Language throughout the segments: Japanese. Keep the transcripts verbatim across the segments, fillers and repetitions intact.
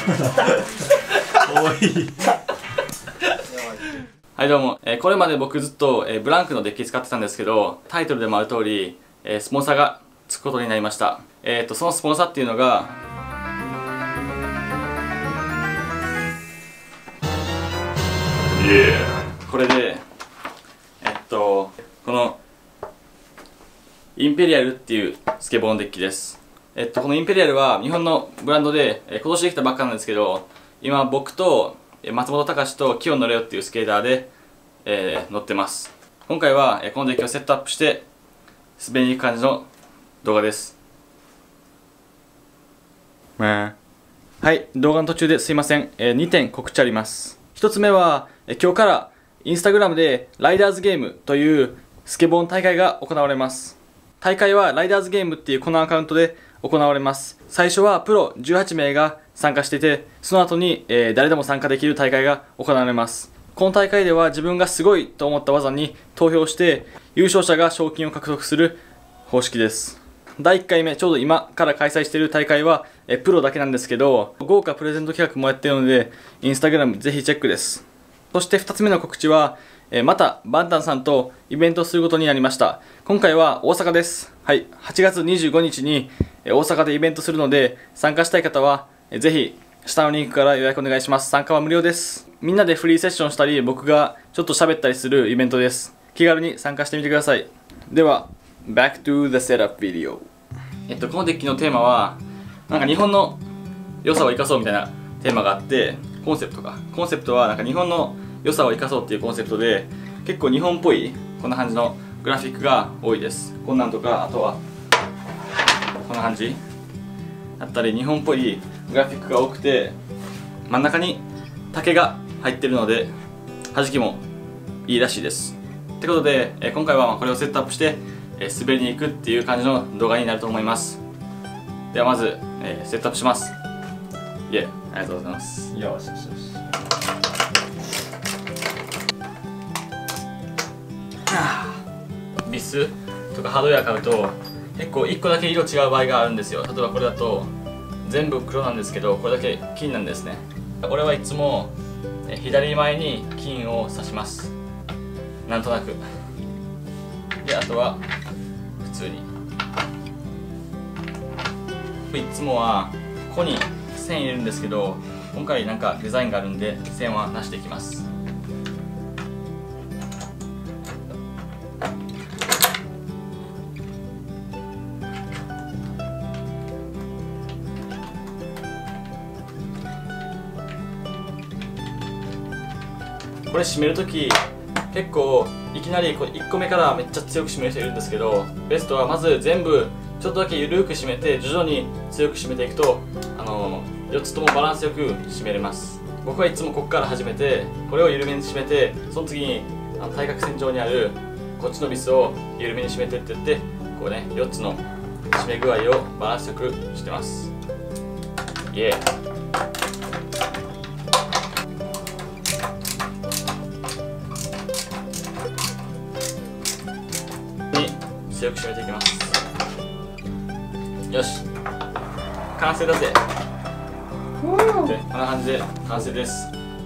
多い。はいどうも、えー、これまで僕ずっと、えー、ブランクのデッキ使ってたんですけど、タイトルでもある通り、えー、スポンサーがつくことになりました。えーとそのスポンサーっていうのがこれで、えっとこのインペリアルっていうスケボーのデッキです。えっとこのインペリアルは日本のブランドで、えー、今年できたばっかなんですけど、今僕と松本隆とキヨンノレオっていうスケーターで、えー、乗ってます。今回は、えー、このデッキをセットアップして滑りに行く感じの動画です。はい、動画の途中ですいません。えー、にてん告知あります。ひとつめは、えー、今日からインスタグラムでライダーズゲームというスケボーの大会が行われます。大会はライダーズゲームっていうこのアカウントで行われます。最初はプロじゅうはちめいが参加していて、その後に、えー、誰でも参加できる大会が行われます。この大会では自分がすごいと思った技に投票して優勝者が賞金を獲得する方式です。だいいっかいめ、ちょうど今から開催している大会はえプロだけなんですけど、豪華プレゼント企画もやっているのでインスタグラムぜひチェックです。そしてふたつめの告知は、えまたバンタンさんとイベントをすることになりました。今回は大阪です。はい、はちがつにじゅうごにちに大阪でイベントするので、参加したい方はぜひ下のリンクから予約お願いします。参加は無料です。みんなでフリーセッションしたり、僕がちょっと喋ったりするイベントです。気軽に参加してみてください。では、Back to the setup video。えっと、このデッキのテーマは、なんか日本の良さを生かそうみたいなテーマがあって、コンセプトか。コンセプトはなんか日本の良さを生かそうっていうコンセプトで、結構日本っぽいこんな感じのグラフィックが多いです。こんなんとか、あとはこんな感じだったり、日本っぽいグラフィックが多くて、真ん中に竹が入ってるので弾きもいいらしいです。ってことで、え今回はこれをセットアップして、え滑りに行くっていう感じの動画になると思います。ではまず、えー、セットアップします。いえ、ありがとうございます。 よしよしよし。 ビスとかハードウェア買うと結構いっこだけ色違う場合があるんですよ。例えばこれだと全部黒なんですけど、これだけ金なんですね。これはいつも左前に金を刺します。なんとなく。で、あとは普通にいつもはここに線入れるんですけど、今回なんかデザインがあるんで線はなしでいきます。これ締めるとき結構いきなりこういっこめからめっちゃ強く締める人いるんですけど、ベストはまず全部ちょっとだけ緩く締めて徐々に強く締めていくと、あのー、よっつともバランスよく締めれます。僕はいつもここから始めて、これを緩めに締めて、その次にあの対角線上にあるこっちのビスを緩めに締めてっていって、こうねよっつの締め具合をバランスよくしてます。イエーイ。強く締めていきます。よし、完成だぜ。でこんな感じで完成です。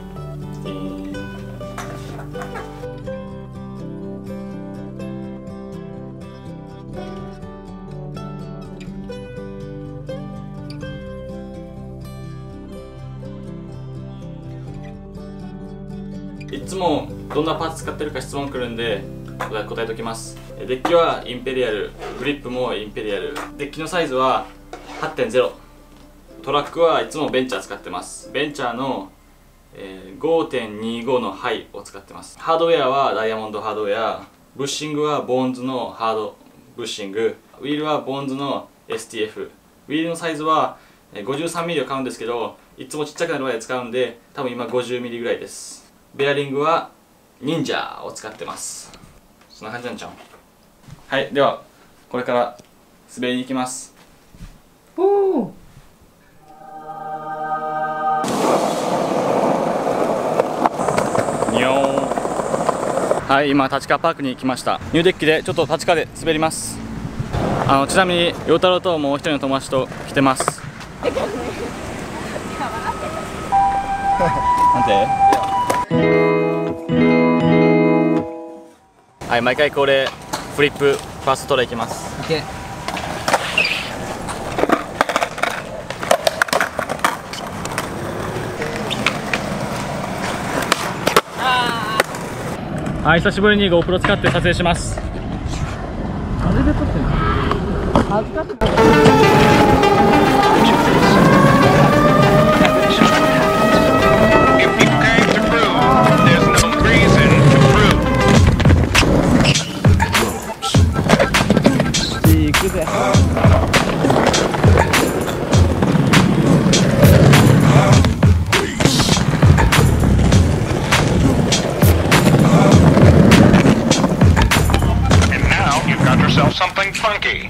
いつもどんなパーツ使ってるか質問来るんで答えておきます。デッキはインペリアル、グリップもインペリアル。デッキのサイズは はってんゼロ。トラックはいつもベンチャー使ってます。ベンチャーの、えー、ごてんにご のハイを使ってます。ハードウェアはダイヤモンドハードウェア、ブッシングはボーンズのハードブッシング、ウィールはボーンズの エスティーエフ。ウィールのサイズは ごじゅうさんミリ を買うんですけど、いつもちっちゃくなるまで使うんで多分今 ごじゅうミリ ぐらいです。ベアリングは忍者を使ってます。そんな感じなんちゃう。はい、ではこれから滑りに行きます。おー、にょー。はい、今立川パークに来ました。ニューデッキでちょっと立川で滑ります。あのちなみに陽太郎ともう一人の友達と来てます。 て。はい、毎回これフリップファーストトライいきます。 オッケー。 はい、久しぶりに GoPro 使って撮影します。 風で撮ってるの？恥ずかしい。行くぜ。 Something funky.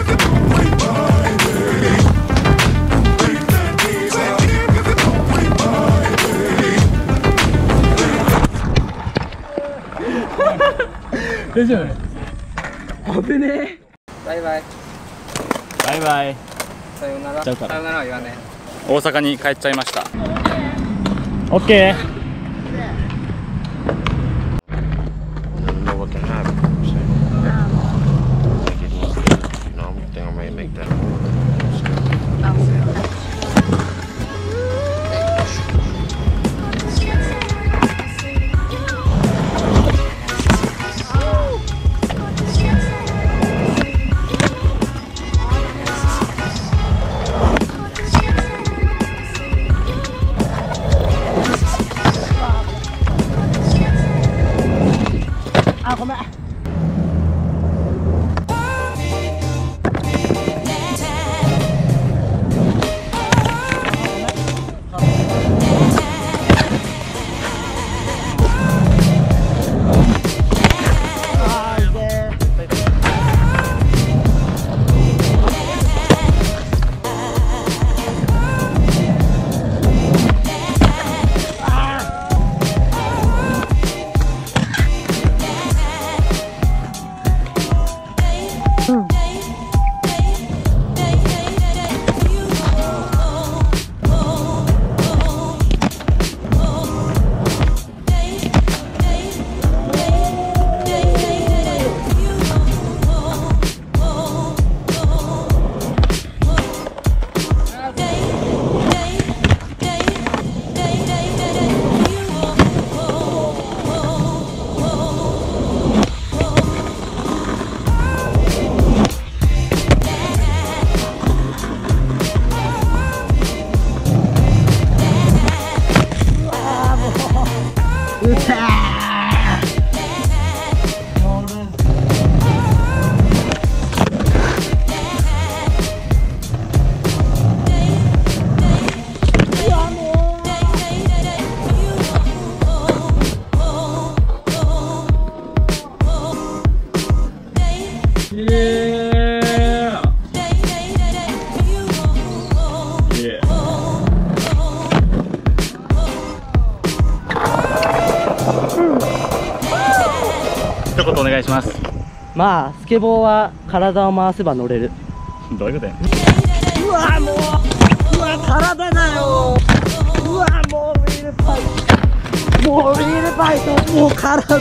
危ねえ。バイバイ。 バイバイ。 さようなら。さようならは言わねえ。大阪に帰っちゃいました。オッケー。 あ、ごめん。 一言お願いします。 まあスケボーは体を回せば乗れる。 どういうことや。 うわもう、うわ体だよ。うわもうウィールパイト、もうウィールパイト、もう体。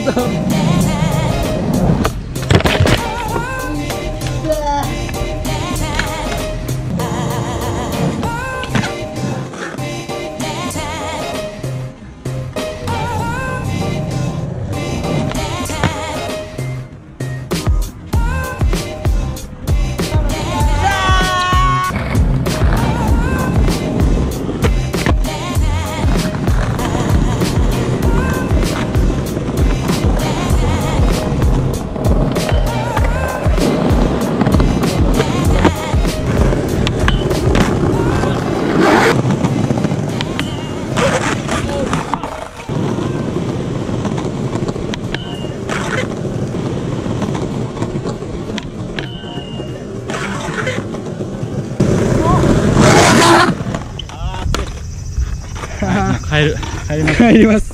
帰る帰ります。 帰ります。